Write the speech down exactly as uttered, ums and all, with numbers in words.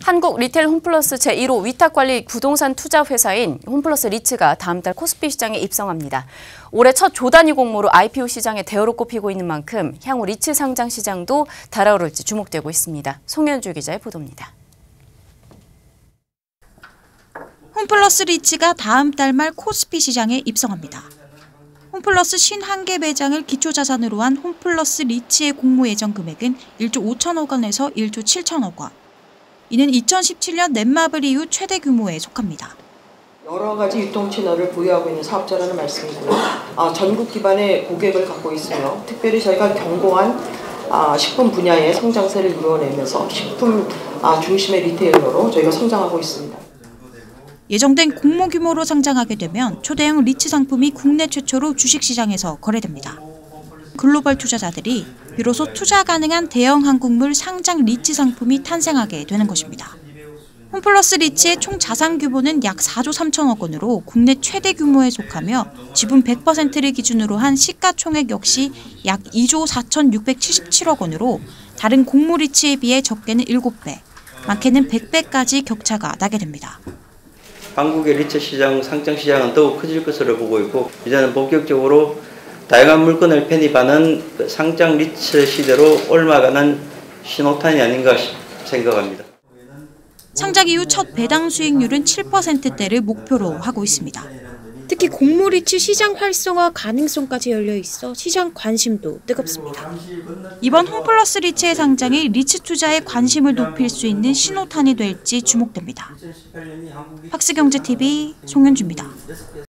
한국 리테일 홈플러스 제일 호 위탁관리 부동산 투자 회사인 홈플러스 리츠가 다음 달 코스피 시장에 입성합니다. 올해 첫 조단위 공모로 아이피오 시장의 대어로 꼽히고 있는 만큼 향후 리츠 상장 시장도 달아오를지 주목되고 있습니다. 송현주 기자의 보도입니다. 홈플러스 리츠가 다음 달 말 코스피 시장에 입성합니다. 홈플러스 오십일 개 매장을 기초자산으로 한 홈플러스 리츠의 공모 예정 금액은 일조 오천억 원에서 일조 칠천억 원. 이는 이천십칠 년 넷마블 이후 최대 규모에 속합니다. 여러 가지 유통 채널을 보유하고 있는 사업자라는 말씀이고요. 아, 전국 기반의 고객을 갖고 있으며 특별히 저희가 견고한 아, 식품 분야의 성장세를 이루어내면서 식품 아, 중심의 리테일러로 저희가 성장하고 있습니다. 예정된 공모 규모로 상장하게 되면 초대형 리츠 상품이 국내 최초로 주식시장에서 거래됩니다. 글로벌 투자자들이 비로소 투자 가능한 대형 한국물 상장 리츠 상품이 탄생하게 되는 것입니다. 홈플러스 리츠의 총 자산 규모는 약 사조 삼천억 원으로 국내 최대 규모에 속하며 지분 백 퍼센트를 기준으로 한 시가총액 역시 약 이조 사천육백칠십칠억 원으로 다른 공모 리츠에 비해 적게는 일곱 배, 많게는 백 배까지 격차가 나게 됩니다. 한국의 리츠 시장, 상장 시장은 더욱 커질 것으로 보고 있고 이제는 본격적으로 다양한 물건을 편입하는 그 상장 리츠 시대로 옮아가는 신호탄이 아닌가 생각합니다. 상장 이후 첫 배당 수익률은 칠 퍼센트대를 목표로 하고 있습니다. 특히 공모 리츠 시장 활성화 가능성까지 열려 있어 시장 관심도 뜨겁습니다. 이번 홈플러스 리츠의 상장이 리츠 투자에 관심을 높일 수 있는 신호탄이 될지 주목됩니다. 박스경제티비 송현주입니다.